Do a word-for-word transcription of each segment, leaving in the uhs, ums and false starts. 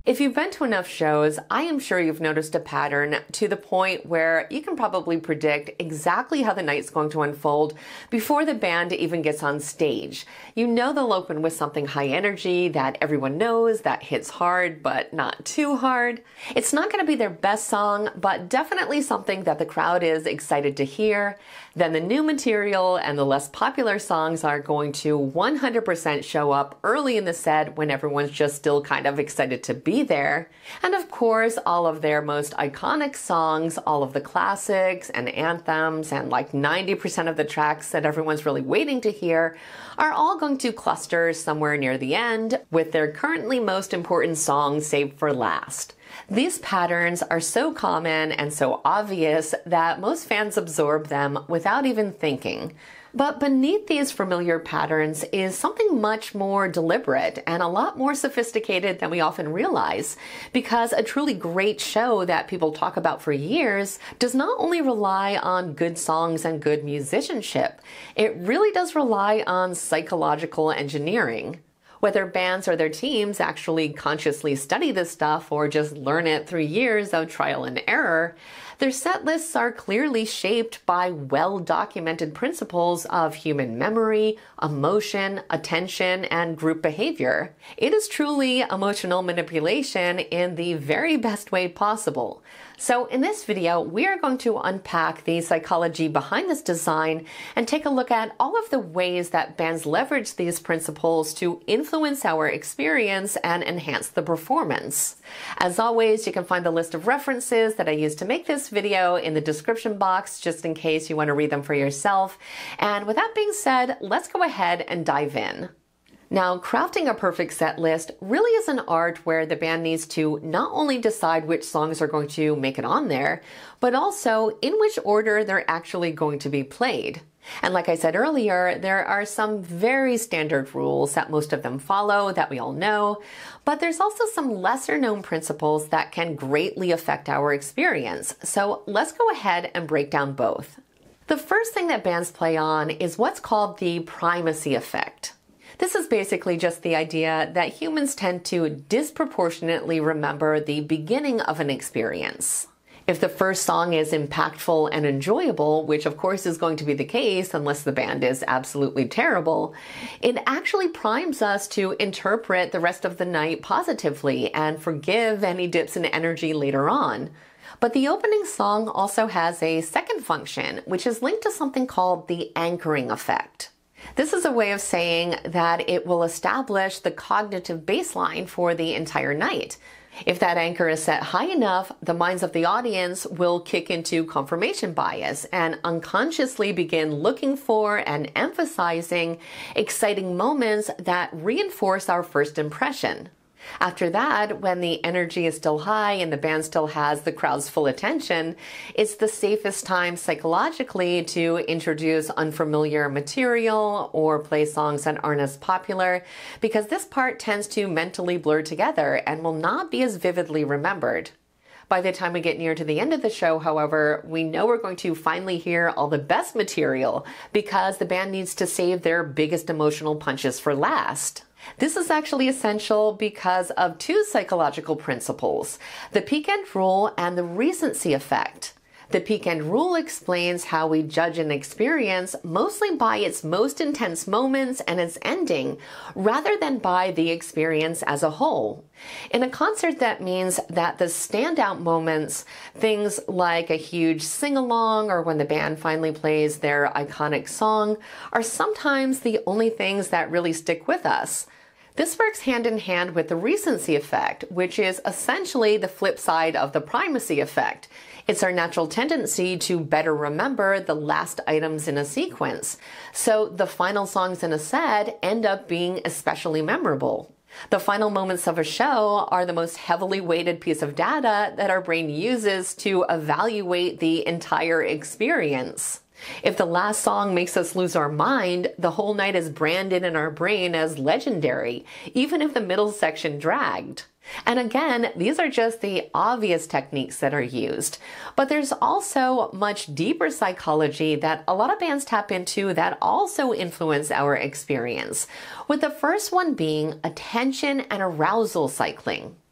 If you've been to enough shows, I am sure you've noticed a pattern to the point where you can probably predict exactly how the night's going to unfold before the band even gets on stage. You know they'll open with something high energy that everyone knows, that hits hard but not too hard. It's not going to be their best song, but definitely something that the crowd is excited to hear. Then the new material and the less popular songs are going to one hundred percent show up early in the set when everyone's just still kind of excited to be there. And of course, all of their most iconic songs, all of the classics and anthems, and like ninety percent of the tracks that everyone's really waiting to hear are all going to cluster somewhere near the end, with their currently most important songs saved for last. These patterns are so common and so obvious that most fans absorb them without even thinking. But beneath these familiar patterns is something much more deliberate and a lot more sophisticated than we often realize, because a truly great show that people talk about for years does not only rely on good songs and good musicianship, it really does rely on psychological engineering. Whether bands or their teams actually consciously study this stuff or just learn it through years of trial and error, their set lists are clearly shaped by well-documented principles of human memory, emotion, attention, and group behavior. It is truly emotional manipulation in the very best way possible. So in this video, we are going to unpack the psychology behind this design and take a look at all of the ways that bands leverage these principles to influence our experience and enhance the performance. As always, you can find the list of references that I used to make this video in the description box, just in case you want to read them for yourself. And with that being said, let's go ahead and dive in. Now, crafting a perfect set list really is an art where the band needs to not only decide which songs are going to make it on there, but also in which order they're actually going to be played. And like I said earlier, there are some very standard rules that most of them follow that we all know, but there's also some lesser known principles that can greatly affect our experience. So let's go ahead and break down both. The first thing that bands play on is what's called the primacy effect. This is basically just the idea that humans tend to disproportionately remember the beginning of an experience. If the first song is impactful and enjoyable, which of course is going to be the case unless the band is absolutely terrible, it actually primes us to interpret the rest of the night positively and forgive any dips in energy later on. But the opening song also has a second function, which is linked to something called the anchoring effect. This is a way of saying that it will establish the cognitive baseline for the entire night. If that anchor is set high enough, the minds of the audience will kick into confirmation bias and unconsciously begin looking for and emphasizing exciting moments that reinforce our first impression. After that, when the energy is still high and the band still has the crowd's full attention, it's the safest time psychologically to introduce unfamiliar material or play songs that aren't as popular, because this part tends to mentally blur together and will not be as vividly remembered. By the time we get near to the end of the show, however, we know we're going to finally hear all the best material because the band needs to save their biggest emotional punches for last. This is actually essential because of two psychological principles, the peak end rule and the recency effect. The peak end rule explains how we judge an experience mostly by its most intense moments and its ending, rather than by the experience as a whole. In a concert, that means that the standout moments, things like a huge sing-along or when the band finally plays their iconic song, are sometimes the only things that really stick with us. This works hand in hand with the recency effect, which is essentially the flip side of the primacy effect. It's our natural tendency to better remember the last items in a sequence, so the final songs in a set end up being especially memorable. The final moments of a show are the most heavily weighted piece of data that our brain uses to evaluate the entire experience. If the last song makes us lose our mind, the whole night is branded in our brain as legendary, even if the middle section dragged. And again, these are just the obvious techniques that are used, but there's also much deeper psychology that a lot of bands tap into that also influence our experience, with the first one being attention and arousal cycling.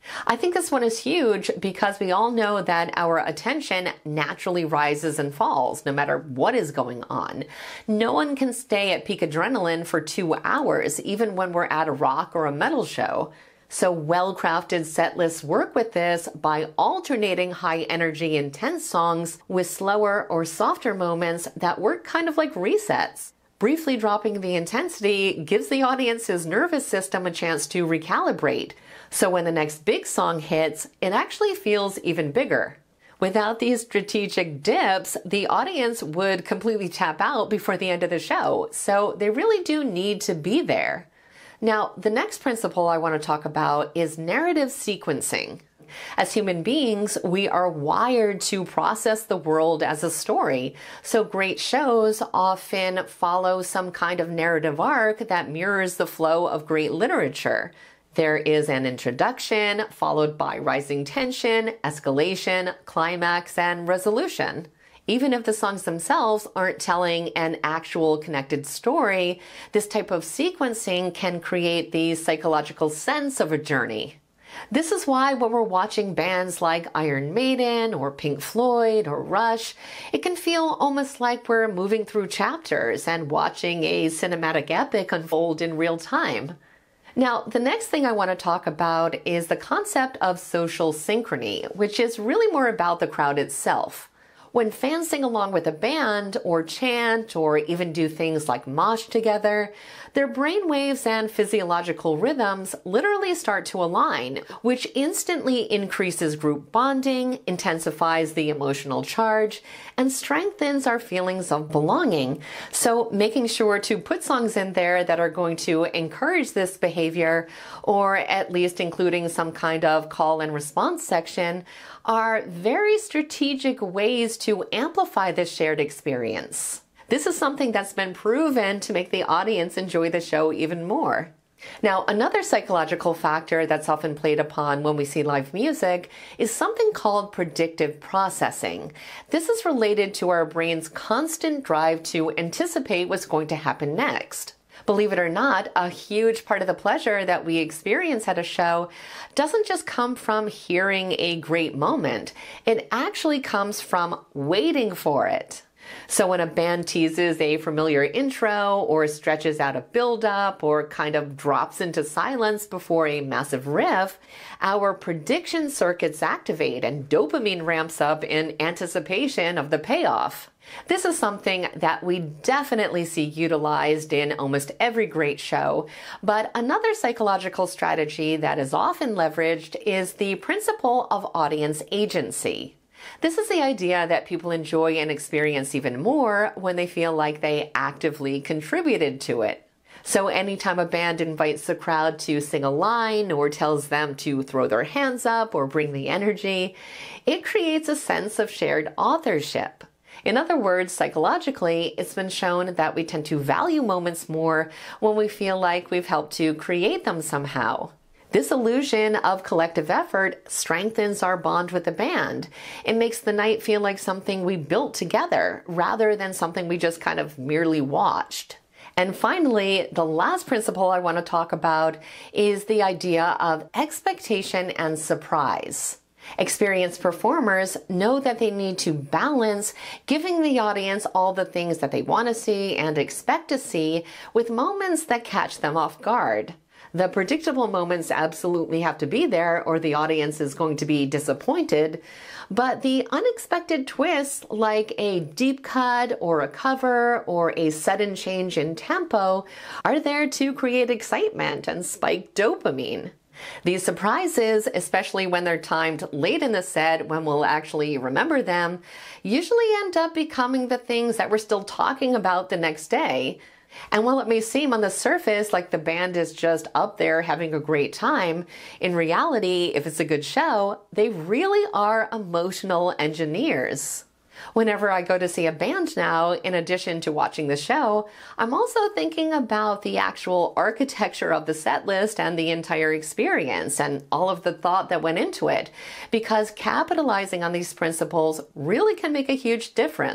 I think this one is huge because we all know that our attention naturally rises and falls no matter what is going on. No one can stay at peak adrenaline for two hours, even when we're at a rock or a metal show. So well-crafted set lists work with this by alternating high energy intense songs with slower or softer moments that work kind of like resets. Briefly dropping the intensity gives the audience's nervous system a chance to recalibrate. So when the next big song hits, it actually feels even bigger. Without these strategic dips, the audience would completely tap out before the end of the show. So they really do need to be there. Now, the next principle I want to talk about is narrative sequencing. As human beings, we are wired to process the world as a story. So great shows often follow some kind of narrative arc that mirrors the flow of great literature. There is an introduction, followed by rising tension, escalation, climax, and resolution. Even if the songs themselves aren't telling an actual connected story, this type of sequencing can create the psychological sense of a journey. This is why when we're watching bands like Iron Maiden or Pink Floyd or Rush, it can feel almost like we're moving through chapters and watching a cinematic epic unfold in real time. Now, the next thing I want to talk about is the concept of social synchrony, which is really more about the crowd itself. When fans sing along with a band, or chant, or even do things like mosh together, their brainwaves and physiological rhythms literally start to align, which instantly increases group bonding, intensifies the emotional charge, and strengthens our feelings of belonging. So making sure to put songs in there that are going to encourage this behavior, or at least including some kind of call and response section, are very strategic ways to amplify this shared experience. This is something that's been proven to make the audience enjoy the show even more. Now, another psychological factor that's often played upon when we see live music is something called predictive processing. This is related to our brain's constant drive to anticipate what's going to happen next. Believe it or not, a huge part of the pleasure that we experience at a show doesn't just come from hearing a great moment. It actually comes from waiting for it. So when a band teases a familiar intro or stretches out a build-up or kind of drops into silence before a massive riff, our prediction circuits activate and dopamine ramps up in anticipation of the payoff. This is something that we definitely see utilized in almost every great show, but another psychological strategy that is often leveraged is the principle of audience agency. This is the idea that people enjoy and experience even more when they feel like they actively contributed to it. So anytime a band invites the crowd to sing a line or tells them to throw their hands up or bring the energy, it creates a sense of shared authorship. In other words, psychologically, it's been shown that we tend to value moments more when we feel like we've helped to create them somehow. This illusion of collective effort strengthens our bond with the band. It makes the night feel like something we built together rather than something we just kind of merely watched. And finally, the last principle I want to talk about is the idea of expectation and surprise. Experienced performers know that they need to balance giving the audience all the things that they want to see and expect to see with moments that catch them off guard. The predictable moments absolutely have to be there or the audience is going to be disappointed, but the unexpected twists like a deep cut or a cover or a sudden change in tempo are there to create excitement and spike dopamine. These surprises, especially when they're timed late in the set when we'll actually remember them, usually end up becoming the things that we're still talking about the next day. And while it may seem on the surface like the band is just up there having a great time, in reality, if it's a good show, they really are emotional engineers. Whenever I go to see a band now, in addition to watching the show, I'm also thinking about the actual architecture of the set list and the entire experience and all of the thought that went into it, because capitalizing on these principles really can make a huge difference.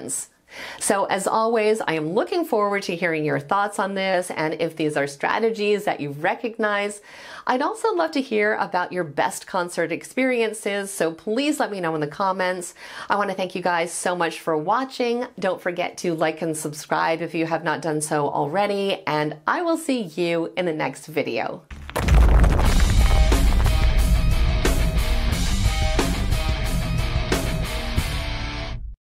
So as always, I am looking forward to hearing your thoughts on this, and if these are strategies that you recognize. I'd also love to hear about your best concert experiences, so please let me know in the comments. I want to thank you guys so much for watching. Don't forget to like and subscribe if you have not done so already, and I will see you in the next video.